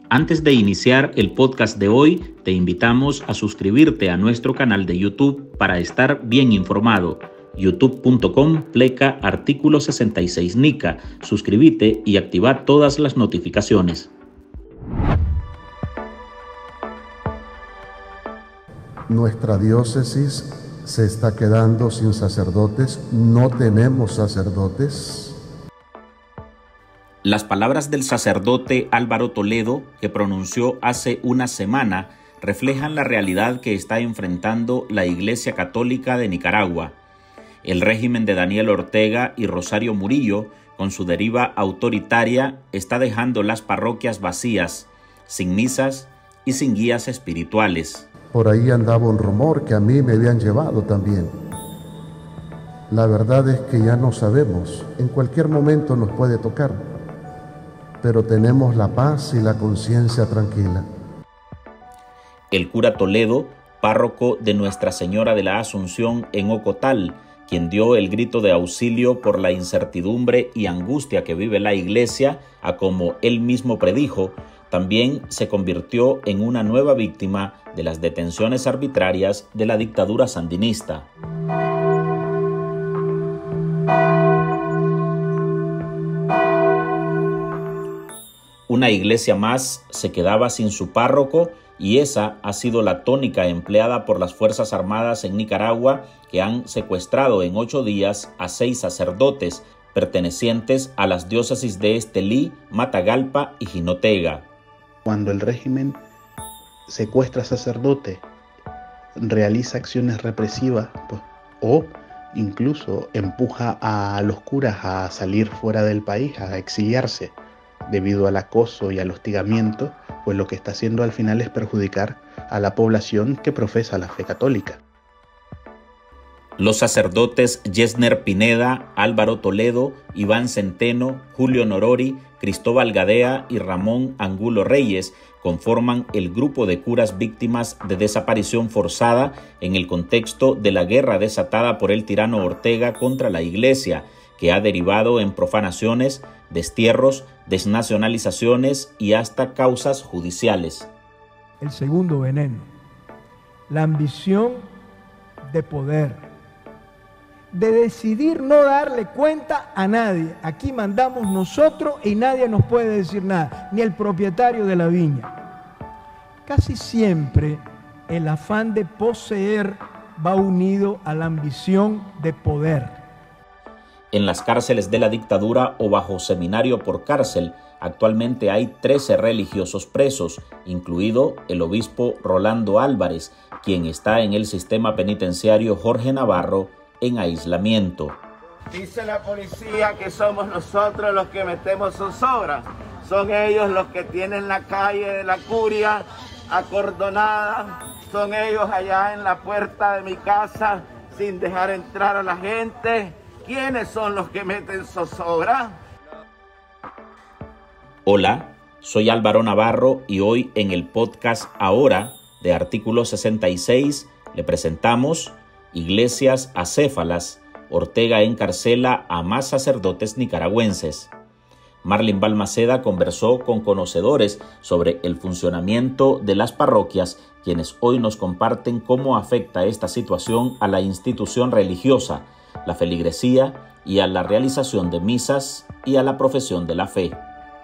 Antes de iniciar el podcast de hoy, te invitamos a suscribirte a nuestro canal de YouTube para estar bien informado. youtube.com/artículo 66 Nica. Suscríbete y activa todas las notificaciones. Nuestra diócesis se está quedando sin sacerdotes, no tenemos sacerdotes. Las palabras del sacerdote Álvaro Toledo, que pronunció hace una semana, reflejan la realidad que está enfrentando la Iglesia Católica de Nicaragua. El régimen de Daniel Ortega y Rosario Murillo, con su deriva autoritaria, está dejando las parroquias vacías, sin misas y sin guías espirituales. Por ahí andaba un rumor que a mí me habían llevado también. La verdad es que ya no sabemos, en cualquier momento nos puede tocar, pero tenemos la paz y la conciencia tranquila. El cura Toledo, párroco de Nuestra Señora de la Asunción en Ocotal, quien dio el grito de auxilio por la incertidumbre y angustia que vive la iglesia, a como él mismo predijo, también se convirtió en una nueva víctima de las detenciones arbitrarias de la dictadura sandinista. Una iglesia más se quedaba sin su párroco y esa ha sido la tónica empleada por las Fuerzas Armadas en Nicaragua, que han secuestrado en 8 días a 6 sacerdotes pertenecientes a las diócesis de Estelí, Matagalpa y Jinotega. Cuando el régimen secuestra sacerdotes, realiza acciones represivas o incluso empuja a los curas a salir fuera del país, a exiliarse debido al acoso y al hostigamiento, pues lo que está haciendo al final es perjudicar a la población que profesa la fe católica. Los sacerdotes Yesner Pineda, Álvaro Toledo, Iván Centeno, Julio Norori, Cristóbal Gadea y Ramón Angulo Reyes conforman el grupo de curas víctimas de desaparición forzada en el contexto de la guerra desatada por el tirano Ortega contra la Iglesia, que ha derivado en profanaciones, destierros, desnacionalizaciones y hasta causas judiciales. El segundo veneno, la ambición de poder, de decidir no darle cuenta a nadie. Aquí mandamos nosotros y nadie nos puede decir nada, ni el propietario de la viña. Casi siempre el afán de poseer va unido a la ambición de poder. En las cárceles de la dictadura o bajo seminario por cárcel, actualmente hay 13 religiosos presos, incluido el obispo Rolando Álvarez, quien está en el sistema penitenciario Jorge Navarro en aislamiento. Dice la policía que somos nosotros los que metemos zozobra. Son ellos los que tienen la calle de la Curia acordonada. Son ellos allá en la puerta de mi casa sin dejar entrar a la gente. ¿Quiénes son los que meten zozobra? Hola, soy Álvaro Navarro y hoy en el podcast Ahora de Artículo 66 le presentamos Iglesias acéfalas, Ortega encarcela a más sacerdotes nicaragüenses. Marlin Balmaceda conversó con conocedores sobre el funcionamiento de las parroquias, quienes hoy nos comparten cómo afecta esta situación a la institución religiosa, la feligresía y a la realización de misas y a la profesión de la fe.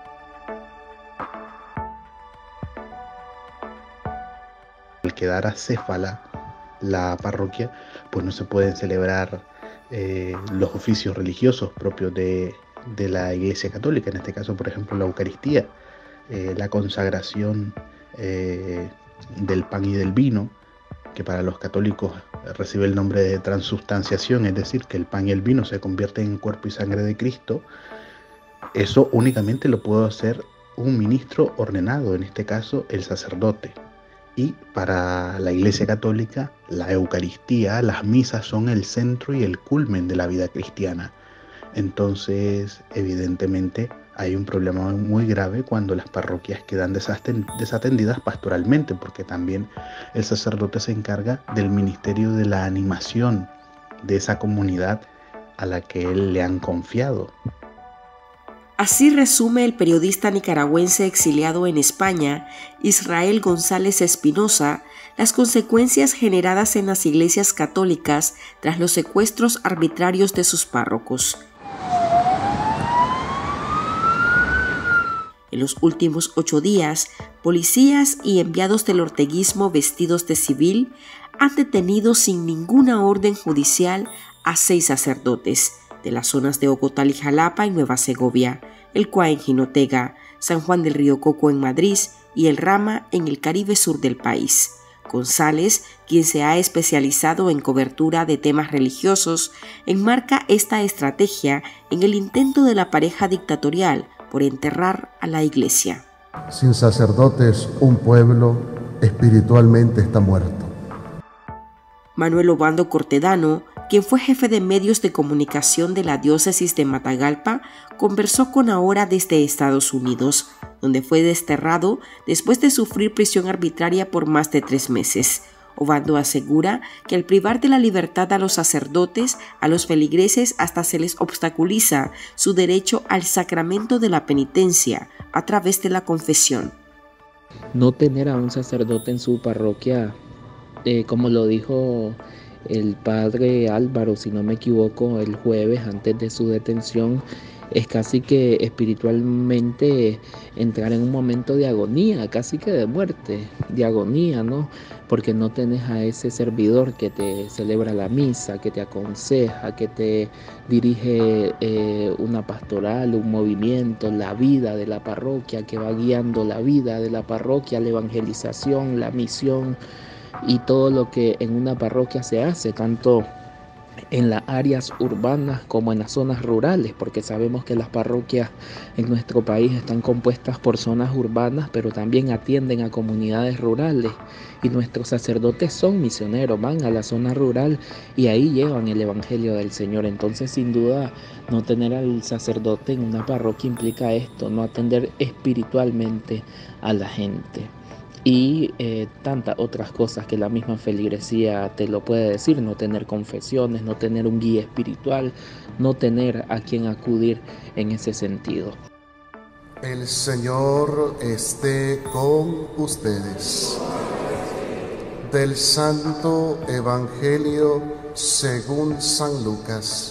Al quedar acéfala la parroquia, pues no se pueden celebrar los oficios religiosos propios de la Iglesia Católica, en este caso, por ejemplo, la Eucaristía, la consagración del pan y del vino, que para los católicos recibe el nombre de transubstanciación, es decir, que el pan y el vino se convierten en cuerpo y sangre de Cristo. Eso únicamente lo puede hacer un ministro ordenado, en este caso el sacerdote. Y para la Iglesia Católica, la Eucaristía, las misas son el centro y el culmen de la vida cristiana. Entonces, evidentemente, hay un problema muy grave cuando las parroquias quedan desatendidas pastoralmente, porque también el sacerdote se encarga del ministerio de la animación de esa comunidad a la que él le han confiado. Así resume el periodista nicaragüense exiliado en España, Israel González Espinosa, las consecuencias generadas en las iglesias católicas tras los secuestros arbitrarios de sus párrocos. En los últimos 8 días, policías y enviados del orteguismo vestidos de civil han detenido sin ninguna orden judicial a 6 sacerdotes de las zonas de Ocotal y Jalapa en Nueva Segovia, El Cuá en Jinotega, San Juan del Río Coco en Madrid y El Rama en el Caribe sur del país. González, quien se ha especializado en cobertura de temas religiosos, enmarca esta estrategia en el intento de la pareja dictatorial por enterrar a la iglesia. Sin sacerdotes, un pueblo espiritualmente está muerto. Manuel Obando Cortedano, quien fue jefe de medios de comunicación de la diócesis de Matagalpa, conversó con Ahora desde Estados Unidos, donde fue desterrado después de sufrir prisión arbitraria por más de 3 meses. Obando asegura que al privar de la libertad a los sacerdotes, a los feligreses hasta se les obstaculiza su derecho al sacramento de la penitencia a través de la confesión. No tener a un sacerdote en su parroquia, como lo dijo el padre Álvaro, si no me equivoco, el jueves antes de su detención, es casi que espiritualmente entrar en un momento de agonía, casi que de muerte, de agonía, ¿no? Porque no tenés a ese servidor que te celebra la misa, que te aconseja, que te dirige una pastoral, un movimiento, la vida de la parroquia, que va guiando la vida de la parroquia, la evangelización, la misión y todo lo que en una parroquia se hace, tanto en las áreas urbanas como en las zonas rurales, porque sabemos que las parroquias en nuestro país están compuestas por zonas urbanas, pero también atienden a comunidades rurales, y nuestros sacerdotes son misioneros, van a la zona rural y ahí llevan el evangelio del Señor. Entonces, sin duda, no tener al sacerdote en una parroquia implica esto, no atender espiritualmente a la gente. Y tantas otras cosas que la misma feligresía te lo puede decir: no tener confesiones, no tener un guía espiritual, no tener a quien acudir en ese sentido. El Señor esté con ustedes. Del Santo Evangelio según San Lucas.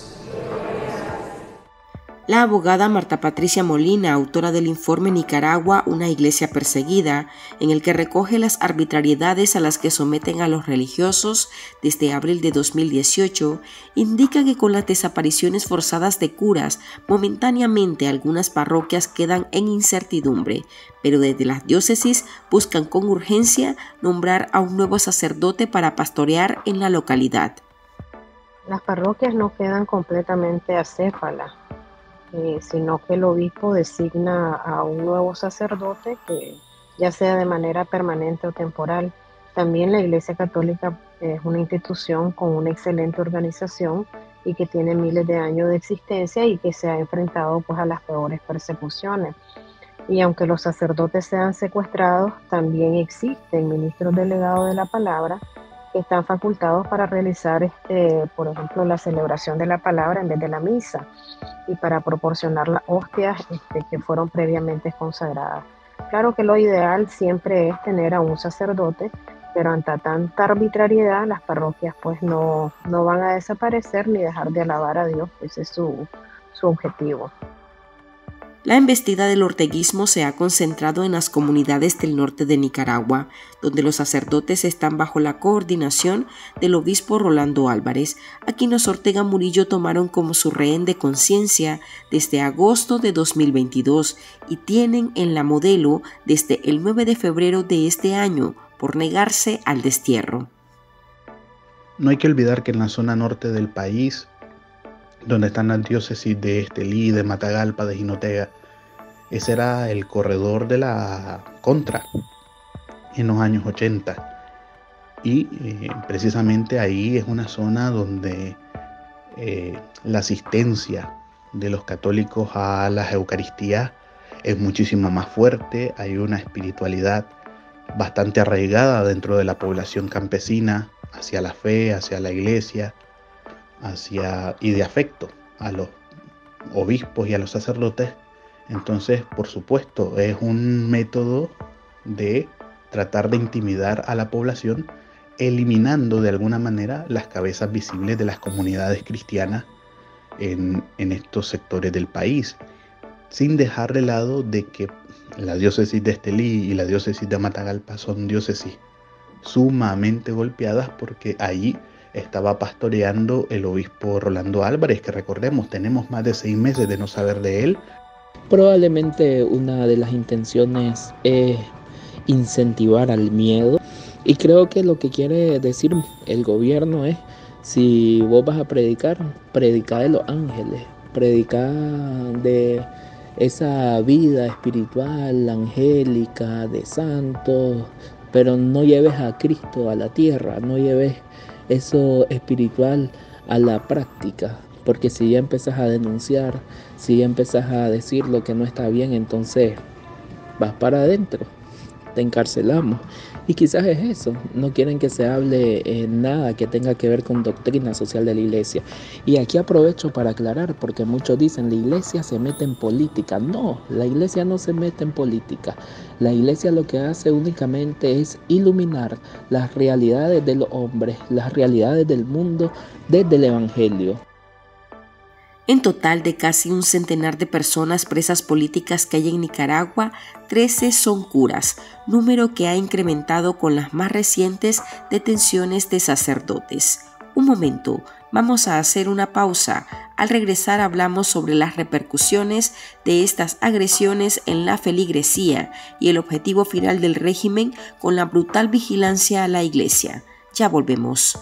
La abogada Marta Patricia Molina, autora del informe Nicaragua, una iglesia perseguida, en el que recoge las arbitrariedades a las que someten a los religiosos desde abril de 2018, indica que con las desapariciones forzadas de curas, momentáneamente algunas parroquias quedan en incertidumbre, pero desde las diócesis buscan con urgencia nombrar a un nuevo sacerdote para pastorear en la localidad. Las parroquias no quedan completamente acéfalas, sino que el obispo designa a un nuevo sacerdote, que ya sea de manera permanente o temporal. También la Iglesia Católica es una institución con una excelente organización y que tiene miles de años de existencia y que se ha enfrentado pues a las peores persecuciones. Y aunque los sacerdotes sean secuestrados, también existen ministros delegados de la palabra que están facultados para realizar, por ejemplo, la celebración de la palabra en vez de la misa, y para proporcionar las hostias que fueron previamente consagradas. Claro que lo ideal siempre es tener a un sacerdote, pero ante tanta arbitrariedad las parroquias pues no van a desaparecer ni dejar de alabar a Dios. Ese es su objetivo. La embestida del orteguismo se ha concentrado en las comunidades del norte de Nicaragua, donde los sacerdotes están bajo la coordinación del obispo Rolando Álvarez, a quien los Ortega Murillo tomaron como su rehén de conciencia desde agosto de 2022 y tienen en la Modelo desde el 9 de febrero de este año por negarse al destierro. No hay que olvidar que en la zona norte del país, donde están las diócesis de Estelí, de Matagalpa, de Jinotega, ese era el corredor de la contra en los años 80. Y precisamente ahí es una zona donde la asistencia de los católicos a las Eucaristías es muchísimo más fuerte. Hay una espiritualidad bastante arraigada dentro de la población campesina hacia la fe, hacia la iglesia, y de afecto a los obispos y a los sacerdotes, Entonces, por supuesto, es un método de tratar de intimidar a la población, eliminando de alguna manera las cabezas visibles de las comunidades cristianas en estos sectores del país, sin dejar de lado de que la diócesis de Estelí y la diócesis de Matagalpa son diócesis sumamente golpeadas, porque allí estaba pastoreando el obispo Rolando Álvarez, que recordemos, tenemos más de 6 meses de no saber de él. Probablemente una de las intenciones es incentivar al miedo, y creo que lo que quiere decir el gobierno es: si vos vas a predicar, predica de los ángeles, predica de esa vida espiritual, angélica, de santos, pero no lleves a Cristo a la tierra, no lleves eso espiritual a la práctica, porque si ya empezás a denunciar, si ya empezás a decir lo que no está bien, entonces vas para adentro, te encarcelamos. Y quizás es eso, no quieren que se hable nada que tenga que ver con doctrina social de la iglesia. Y aquí aprovecho para aclarar, porque muchos dicen la iglesia se mete en política. No, la iglesia no se mete en política. La iglesia lo que hace únicamente es iluminar las realidades de los hombres, las realidades del mundo desde el evangelio. En total, de casi un centenar de personas presas políticas que hay en Nicaragua, 13 son curas, número que ha incrementado con las más recientes detenciones de sacerdotes. Un momento, vamos a hacer una pausa. Al regresar hablamos sobre las repercusiones de estas agresiones en la feligresía y el objetivo final del régimen con la brutal vigilancia a la iglesia. Ya volvemos.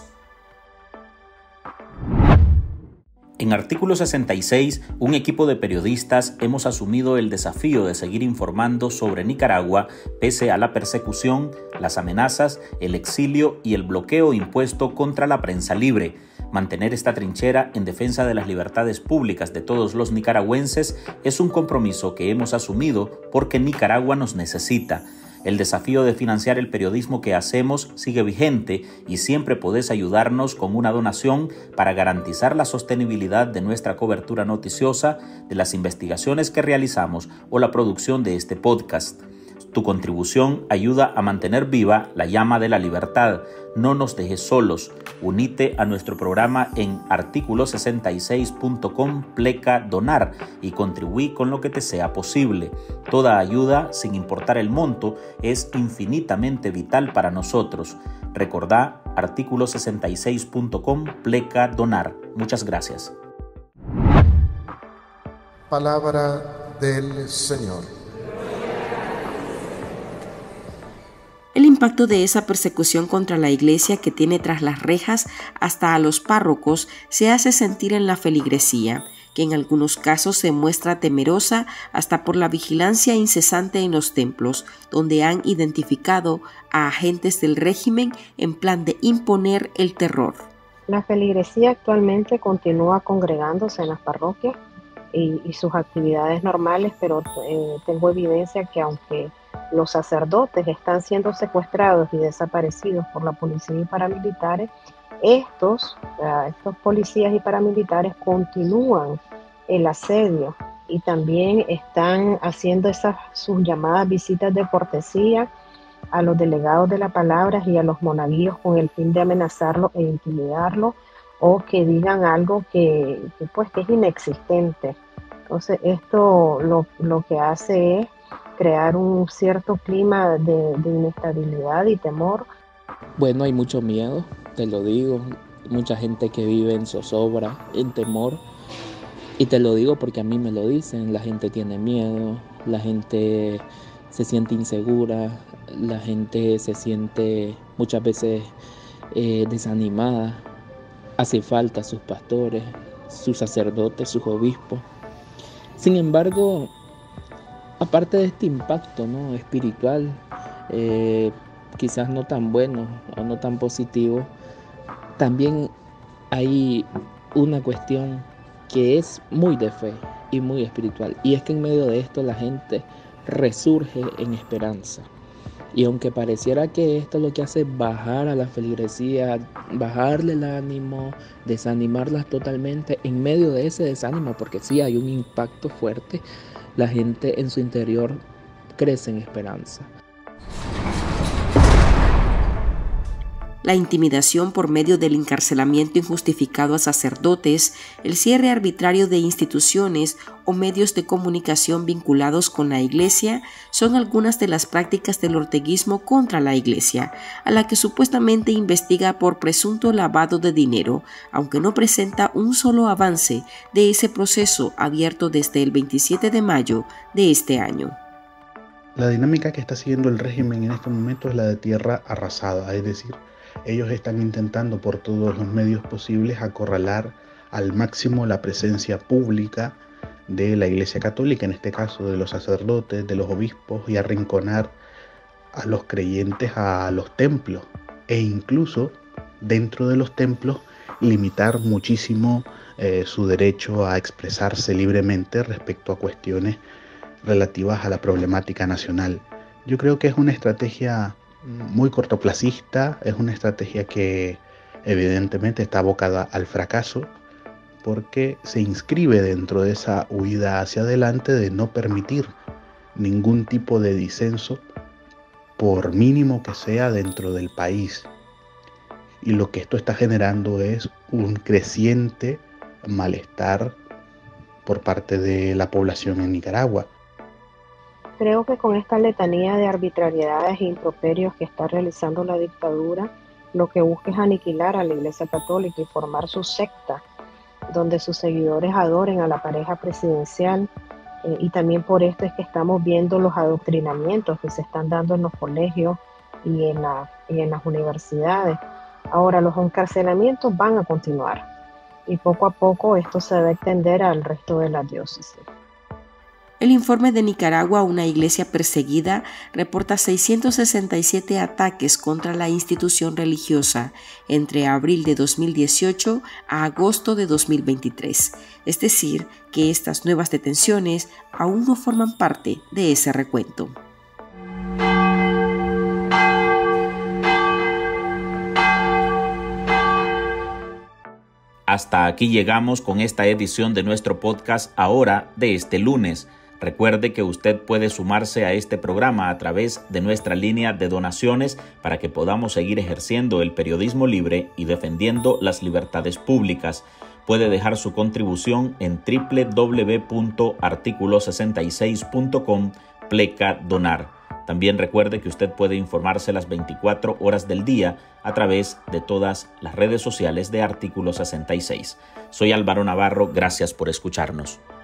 En Artículo 66, un equipo de periodistas hemos asumido el desafío de seguir informando sobre Nicaragua pese a la persecución, las amenazas, el exilio y el bloqueo impuesto contra la prensa libre. Mantener esta trinchera en defensa de las libertades públicas de todos los nicaragüenses es un compromiso que hemos asumido porque Nicaragua nos necesita. El desafío de financiar el periodismo que hacemos sigue vigente y siempre podés ayudarnos con una donación para garantizar la sostenibilidad de nuestra cobertura noticiosa, de las investigaciones que realizamos o la producción de este podcast. Tu contribución ayuda a mantener viva la llama de la libertad. No nos dejes solos. Unite a nuestro programa en articulo66.com/donar y contribuí con lo que te sea posible. Toda ayuda, sin importar el monto, es infinitamente vital para nosotros. Recordá articulo66.com/donar. Muchas gracias. Palabra del Señor. El impacto de esa persecución contra la iglesia que tiene tras las rejas hasta a los párrocos se hace sentir en la feligresía, que en algunos casos se muestra temerosa hasta por la vigilancia incesante en los templos, donde han identificado a agentes del régimen en plan de imponer el terror. La feligresía actualmente continúa congregándose en las parroquias y sus actividades normales, pero tengo evidencia que aunque los sacerdotes están siendo secuestrados y desaparecidos por la policía y paramilitares, estos policías y paramilitares continúan el asedio y también están haciendo sus llamadas visitas de cortesía a los delegados de la palabra y a los monaguillos con el fin de amenazarlos e intimidarlos, o que digan algo que es inexistente. Entonces esto lo que hace es crear un cierto clima de inestabilidad y temor. Bueno, hay mucho miedo, te lo digo, mucha gente que vive en zozobra, en temor, y te lo digo porque a mí me lo dicen. La gente tiene miedo, la gente se siente insegura, la gente se siente muchas veces desanimada. Hace falta sus pastores, sus sacerdotes, sus obispos. Sin embargo, aparte de este impacto, ¿no?, espiritual, quizás no tan bueno o no tan positivo, también hay una cuestión que es muy de fe y muy espiritual, y es que en medio de esto la gente resurge en esperanza. Y aunque pareciera que esto lo que hace es bajar a la feligresía, bajarle el ánimo, desanimarlas totalmente, en medio de ese desánimo, porque sí hay un impacto fuerte, la gente en su interior crece en esperanza. La intimidación por medio del encarcelamiento injustificado a sacerdotes, el cierre arbitrario de instituciones o medios de comunicación vinculados con la Iglesia son algunas de las prácticas del orteguismo contra la Iglesia, a la que supuestamente investiga por presunto lavado de dinero, aunque no presenta un solo avance de ese proceso abierto desde el 27 de mayo de este año. La dinámica que está siguiendo el régimen en este momento es la de tierra arrasada, es decir, ellos están intentando por todos los medios posibles acorralar al máximo la presencia pública de la Iglesia Católica, en este caso de los sacerdotes, de los obispos, y arrinconar a los creyentes a los templos e incluso dentro de los templos limitar muchísimo su derecho a expresarse libremente respecto a cuestiones relativas a la problemática nacional. Yo creo que es una estrategia muy cortoplacista, es una estrategia que evidentemente está abocada al fracaso porque se inscribe dentro de esa huida hacia adelante de no permitir ningún tipo de disenso, por mínimo que sea, dentro del país. Y lo que esto está generando es un creciente malestar por parte de la población en Nicaragua. Creo que con esta letanía de arbitrariedades e improperios que está realizando la dictadura, lo que busca es aniquilar a la Iglesia Católica y formar su secta, donde sus seguidores adoren a la pareja presidencial, y también por esto es que estamos viendo los adoctrinamientos que se están dando en los colegios y en las universidades. Ahora, los encarcelamientos van a continuar y poco a poco esto se va a extender al resto de la diócesis. El informe de Nicaragua, una iglesia perseguida, reporta 667 ataques contra la institución religiosa entre abril de 2018 a agosto de 2023. Es decir, que estas nuevas detenciones aún no forman parte de ese recuento. Hasta aquí llegamos con esta edición de nuestro podcast Ahora de este lunes. Recuerde que usted puede sumarse a este programa a través de nuestra línea de donaciones para que podamos seguir ejerciendo el periodismo libre y defendiendo las libertades públicas. Puede dejar su contribución en www.articulo66.com/donar. También recuerde que usted puede informarse las 24 horas del día a través de todas las redes sociales de Artículo 66. Soy Álvaro Navarro, gracias por escucharnos.